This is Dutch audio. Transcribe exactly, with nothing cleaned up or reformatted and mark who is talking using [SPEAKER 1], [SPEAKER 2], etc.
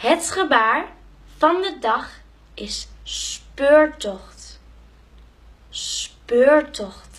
[SPEAKER 1] Het gebaar van de dag is speurtocht. Speurtocht.